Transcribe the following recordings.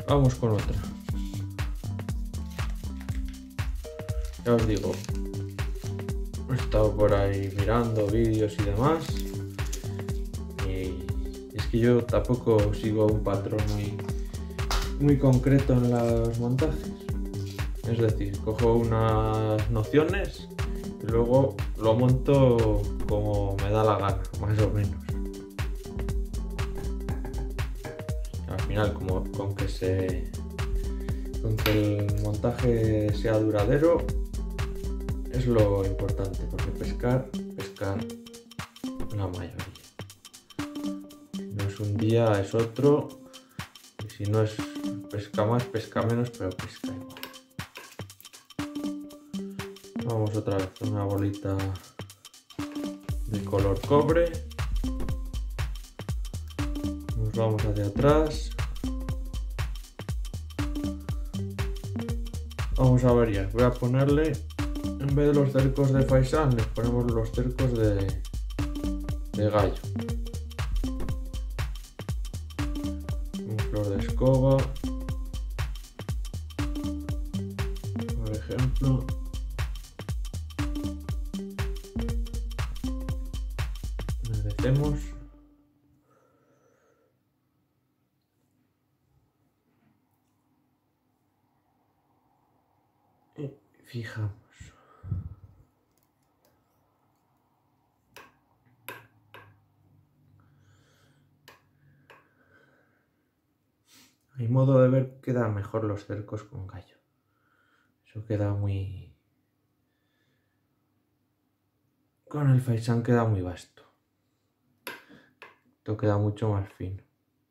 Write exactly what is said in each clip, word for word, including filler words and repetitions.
Vamos con otra. Ya os digo, he estado por ahí mirando vídeos y demás, y es que yo tampoco sigo un patrón muy, muy concreto en los montajes. Es decir, cojo unas nociones y luego lo monto como me da la gana, más o menos. Al final, como con que se, con que el montaje sea duradero es lo importante, porque pescar, pescar la mayoría. Si no es un día, es otro, y si no es pesca más, pesca menos, pero pesca igual. Vamos otra vez con una bolita de color cobre. Nos vamos hacia atrás. Vamos a variar. Voy a ponerle, en vez de los cercos de faisán, les ponemos los cercos de, de gallo. Un flor de escoba, por ejemplo. Hacemos y fijamos. A mi modo de ver, quedan mejor los cercos con gallo. Eso queda muy... Con el faisán queda muy vasto. Esto queda mucho más fino.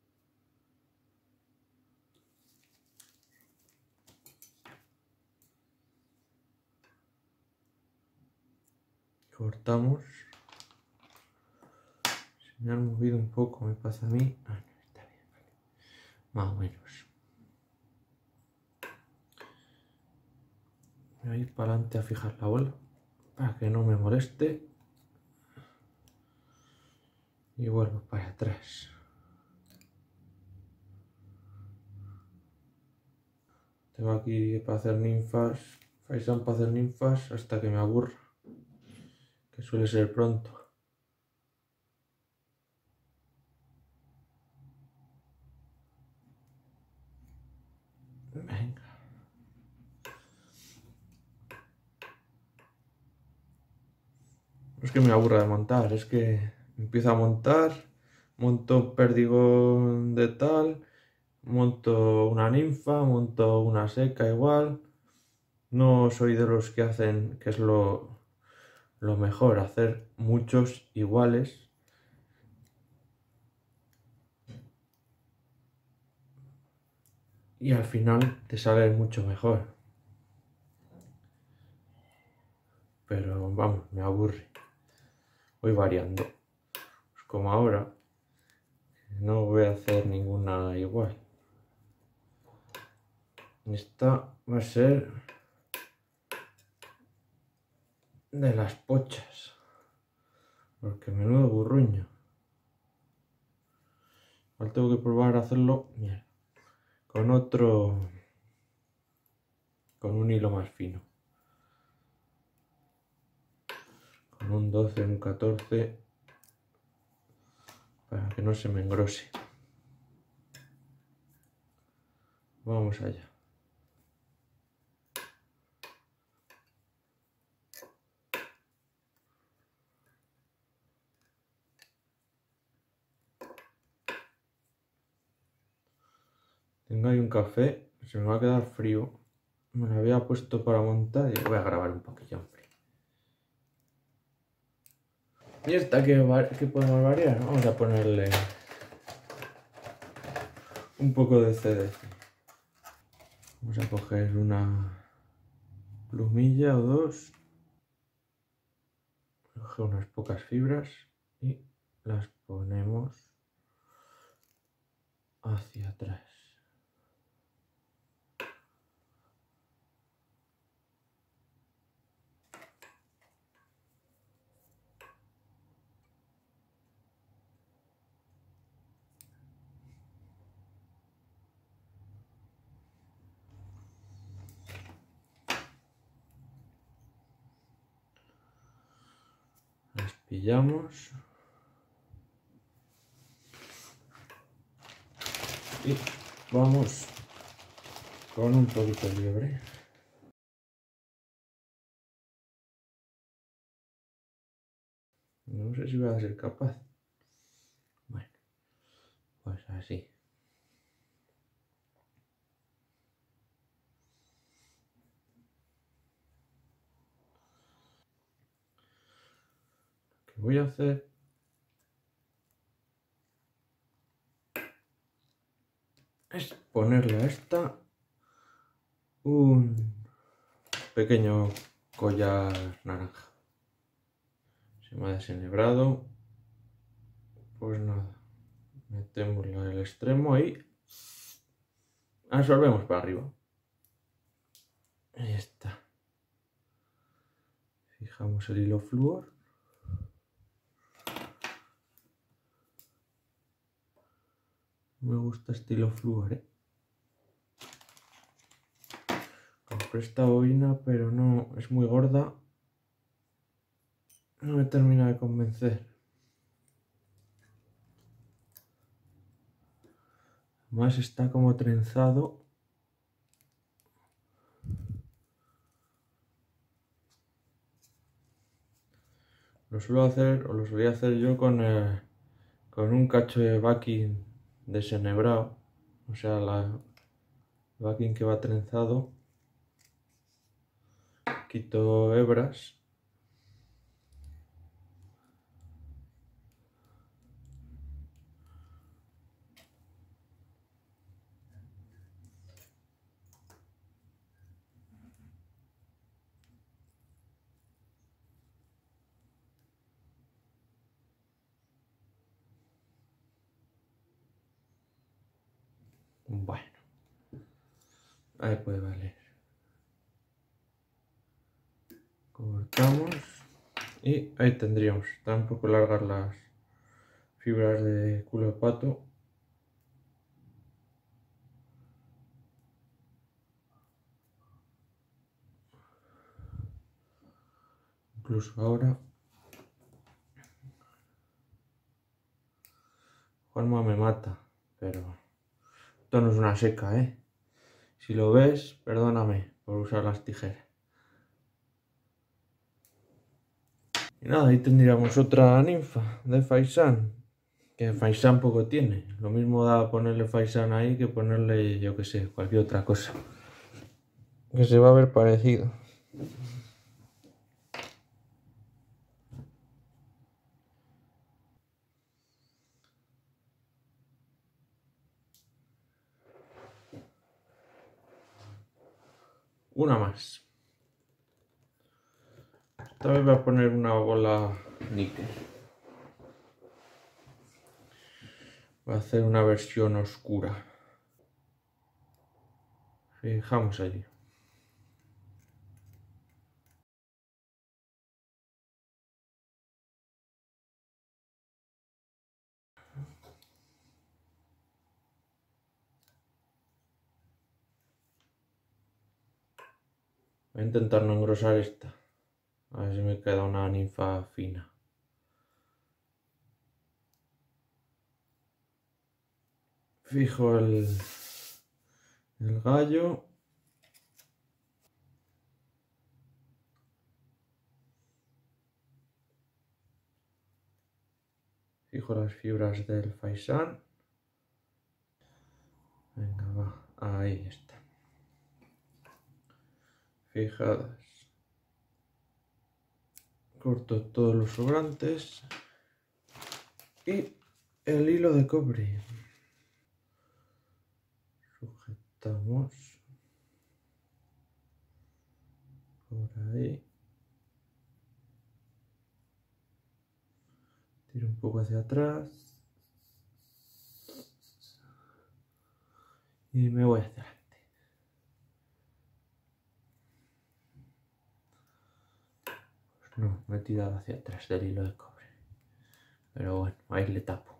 Cortamos. Se me ha movido un poco, me pasa a mí. Ah, no, está bien, vale. Más o menos. Voy a ir para adelante a fijar la bola para que no me moleste. Y vuelvo para atrás. Tengo aquí para hacer ninfas, faisán para hacer ninfas hasta que me aburra, que suele ser pronto. Venga. No es que me aburra de montar, es que empiezo a montar, monto perdigón de tal, monto una ninfa, monto una seca igual. No soy de los que hacen, que es lo, lo mejor, hacer muchos iguales. Y al final te sale mucho mejor. Pero vamos, me aburre. Voy variando. Pues como ahora, no voy a hacer ninguna igual. Esta va a ser de las pochas. Porque menudo burruño. Ahora tengo que probar a hacerlo, mira, con otro, con un hilo más fino. Con un doce, un catorce, para que no se me engrose. Vamos allá. Tengo ahí un café, se me va a quedar frío. Me lo había puesto para montar y voy a grabar un poquillo, hombre. ¿Y esta que, que podemos variar? Vamos a ponerle un poco de C D C. Vamos a coger una plumilla o dos. Coger unas pocas fibras y las ponemos hacia atrás. Cepillamos. Y vamos con un poquito de liebre. No sé si voy a ser capaz. Bueno, pues así. Lo que voy a hacer es ponerle a esta un pequeño collar naranja. Se me ha desenhebrado. Pues nada, metemos el extremo y absorbemos para arriba. Ahí está. Fijamos el hilo flúor. Me gusta este hilo flúor, ¿eh? Compré esta bobina, pero no, es muy gorda. No me termina de convencer. Además está como trenzado. Lo suelo hacer, o lo solía hacer yo con, el, con un cacho de backing desenhebrado. O sea, la backing que va trenzado. Quito hebras. Bueno, ahí puede valer. Cortamos y ahí tendríamos. Están un poco largas las fibras de culo de pato. Incluso ahora. Juanma me mata, pero esto no es una seca, ¿eh? Si lo ves, perdóname por usar las tijeras. Y nada, ahí tendríamos otra ninfa de faisán. Que faisán poco tiene. Lo mismo da ponerle faisán ahí que ponerle, yo que sé, cualquier otra cosa. Que se va a ver parecido. Una más. Esta vez voy a poner una bola níquel. Voy a hacer una versión oscura. Fijamos allí. Voy a intentar no engrosar esta. A ver si me queda una ninfa fina. Fijo el, el gallo. Fijo las fibras del faisán. Venga, va. Ahí está. Fijadas. Corto todos los sobrantes. Y el hilo de cobre. Sujetamos. Por ahí. Tiro un poco hacia atrás. Y me voy hacia adelante. Pues no, me he tirado hacia atrás del hilo de cobre. Pero bueno, ahí le tapo.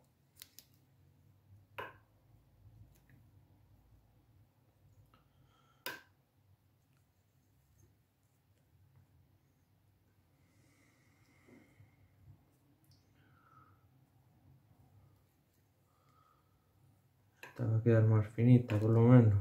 Esta va a quedar más finita por lo menos.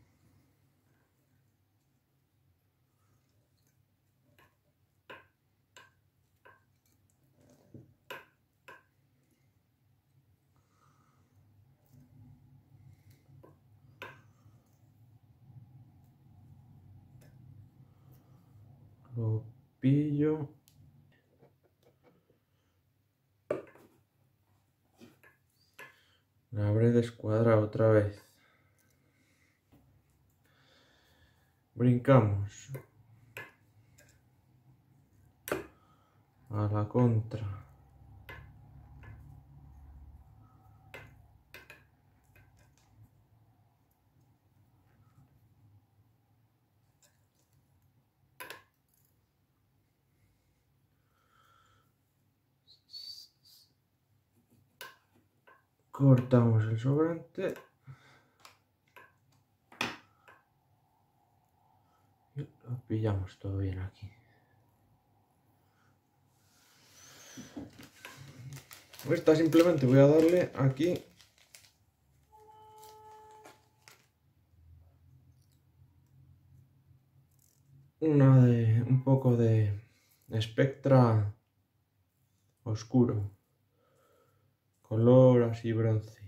Lo pillo. La habré descuadrado otra vez. Brincamos a la contra. Cortamos el sobrante y lo pillamos todo bien aquí. Esta simplemente voy a darle aquí una de un poco de espectra oscuro, color así bronce.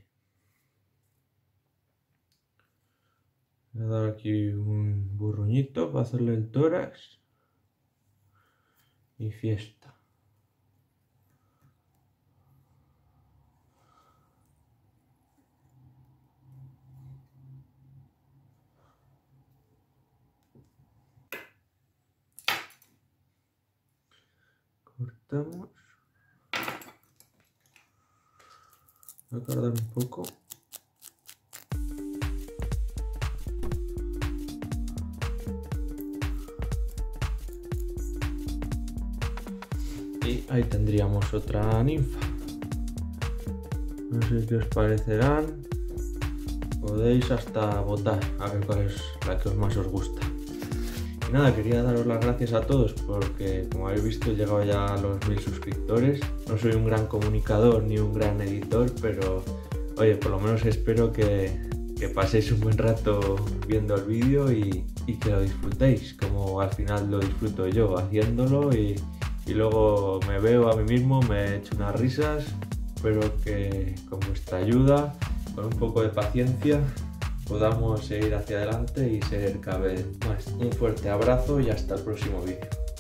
Voy a dar aquí un burruñito para hacerle el tórax y fiesta. Cortamos. Voy a tardar un poco. Y ahí tendríamos otra ninfa. No sé qué os parecerán. Podéis hasta votar a ver cuál es la que más os gusta. Y nada, quería daros las gracias a todos porque, como habéis visto, he llegado ya a los mil suscriptores. No soy un gran comunicador ni un gran editor, pero oye, por lo menos espero que, que paséis un buen rato viendo el vídeo y, y que lo disfrutéis, como al final lo disfruto yo haciéndolo, y, y luego me veo a mí mismo, me echo unas risas. Espero que con vuestra ayuda, con un poco de paciencia, podamos seguir hacia adelante y ser cada vez más. Un fuerte abrazo y hasta el próximo vídeo.